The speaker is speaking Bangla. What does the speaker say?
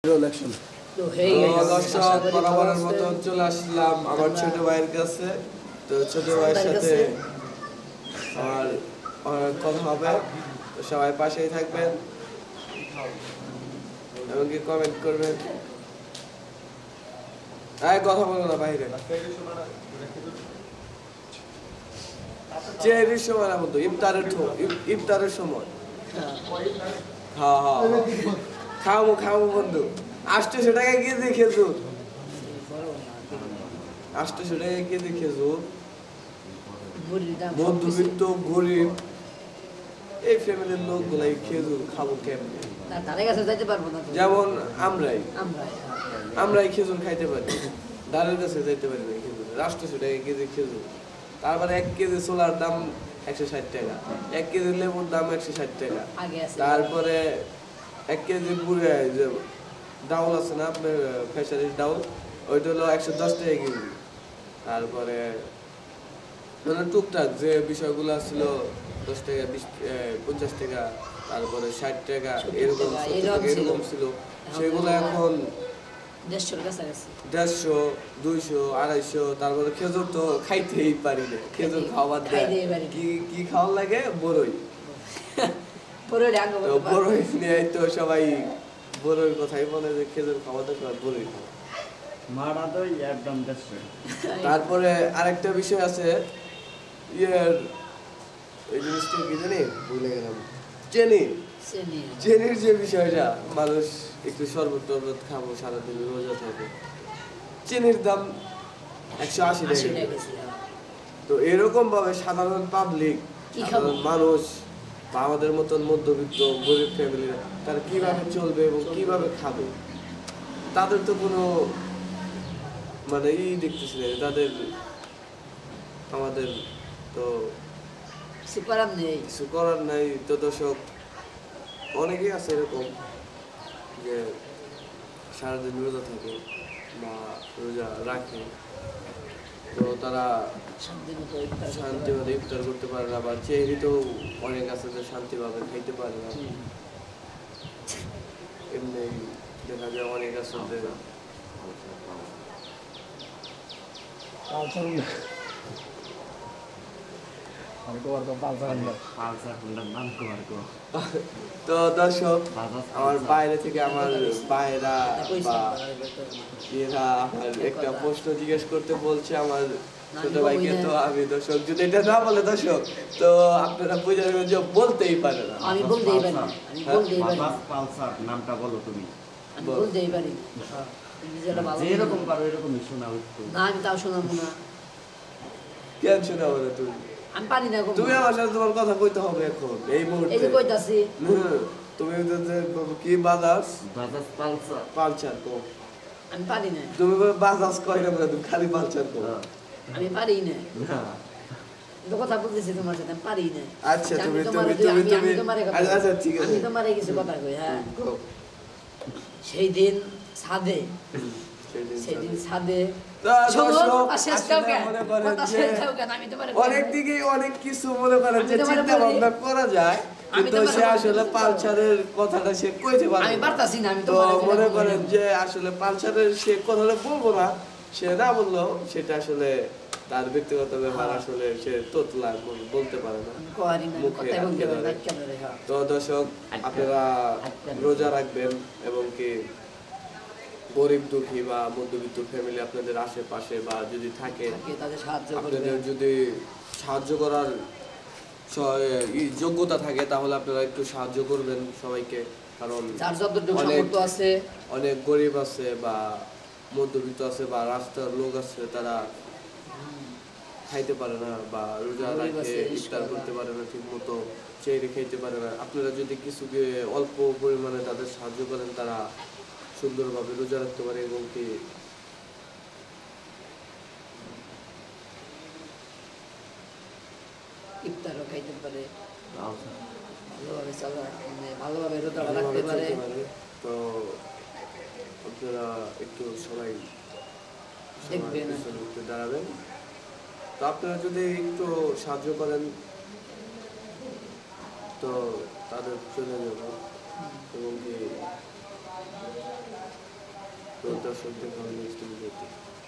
বরাবরের মতো চলে আসলাম আমার ছোট ভাইয়ের কাছে। তো ছোট ভাইয়ের সাথে আমার কথা হবে, সবাই পাশেই থাকবেন এবং কি কমেন্ট করবেন। কথা বলো না বাইরে, চেহারির সময় না বন্ধু, ইফতারের সময়। হ্যাঁ হ্যাঁ খাওয়াবো বন্ধু। 800 টাকা কেজি খেজুর, 800 টাকা কেজি খেজুর। মধ্যবিত্ত গরিব এই ফ্যামিলির লোকগুলাই খেজুর খাবো কেমনে? যেমন আমরাই খেজুর খাইতে পারি, দাঁড়ের কাছে যাইতে পারি না খেজুর। 800 টাকা কেজি খেজুর, তারপরে 1 কেজি ছোলার দাম 160 টাকা, 1 কেজি লেবুর দাম 160 টাকা, তারপরে 1 কেজি পুরে ডাউল আছে না আপনার, ফেসারির ডাউল, ওইটা হলো 110 টাকা কেজি। তারপরে মানে টুকটাক যে বিষয়গুলো ছিল 10 টাকা 50 টাকা, তারপরে 60 টাকা এরকম ছিল, সেগুলো এখন 150, 200, 250। তারপরে খেজুর তো খাইতেই পারি না, খেজুর খাওয়ার কি খাওয়ার লাগে? বড়ই নিয়ে তো সবাই বড়ই কথাই বলে যে খেজুর খাওয়া তো সবাই বড়ই খাওয়া। তারপরে আরেকটা বিষয় আছে, এই জিনিসটা কি জানি ভুলে গেলাম, চেনির যে বিষয়টা, মানুষ একটু শরবত টরবত খাবো, সারাদিন রোজা থাকে, চেনির দাম 180 টাকা। তো এরকম ভাবে সাধারণ পাবলিক, সাধারণ মানুষ বা আমাদের মতন মধ্যবিত্ত গরিব ফ্যামিলিরা তারা কিভাবে চলবে এবং কিভাবে খাবে? তাদের তো কোনো মানে দেখতেছি না, তাদের আমাদের তো কিছু করার নাই। তো দর্শক অনেকেই আছে এরকম যে সারাদিন রোজা থাকে বা রোজা রাখে, তো তারা শান্তিভাবে ইফতার করতে পারে না, বা চেহারি তো অনেক আছে যে শান্তিভাবে খাইতে পারে না। এমনি দেখা যায় অনেক আছে যে তো দর্শক আমার বাইরে থেকে আমার ভাইরা বা এরা আমার একটা প্রশ্ন জিজ্ঞেস করতে বলছে আমার ছোট ভাইকে। তো আমি দর্শক যদি এটা না বলে দর্শক, তো আপনারা বুঝে নেবেন যে বলতেই পারে না। আমি বলতেই পারি, পালসার নামটা বলো তুমি। আমি বলতেই পারি, যেরকম পারো এরকমই শোনাও একটু। না আমি তাও শোনাবো না। কেন শোনাবো না তুমি? আমি পারি না। তুমি আমার সাথে তোমার কথা কইতে হবে এখন এই মুহূর্তে। এই যে কইতাছি তুমি কি বাজাজ পালসার কো? আমি পারি না। তুমি বাজাজ কই না, তুমি খালি পালসার কো। আমি পারি না, তো কথা বলতেছি তোমার সাথে, আমি পারি না। আচ্ছা তুমি আচ্ছা ঠিক আছে, আমি তোমারে কিছু কথা কই। হ্যাঁ, সেই দিন ছাদে অনেক দিকে অনেক কিছু মনে করেন যে চিন্তা ভাবনা করা যায়, কিন্তু সে আসলে পালসারের কথাটা সে কইতে পারে না। তো মনে করেন যে আসলে পালসারের সে কথাটা বলবো না, সে না বললো সেটা আসলে তার ব্যক্তিগত ব্যাপার, আসলে সে তোতলা বলতে পারে না। তো দর্শক আপনারা রোজা রাখবেন এবং কি গরিব দুঃখী বা মধ্যবিত্ত ফ্যামিলি আপনাদের আশেপাশে বা যদি থাকে, আপনাদের যদি সাহায্য করার যোগ্যতা থাকে তাহলে আপনারা একটু সাহায্য করবেন সবাইকে। কারণ অনেক গরিব আছে বা মধ্যবিত্ত আছে বা রাস্তার লোক আছে, তারা খাইতে পারে না বা রোজা রাখে ইফতার করতে পারে না, ঠিক মতো চেহারি খাইতে পারে না। আপনারা যদি কিছু অল্প পরিমাণে তাদের সাহায্য করেন, তারা সুন্দরভাবে রোজা রাখতে পারে এবং কি ইফতারও খাইতে পারে, ভালোভাবে রোজা রাখতে পারে। তো আপনারা একটু সবাই দেখবেন, একটু দাঁড়াবেন। তো আপনারা যদি একটু সাহায্য করেন তো তাদের চলে যাব এবং কি তো দর্শক দেখা হবে নেক্সট ভিডিওতে।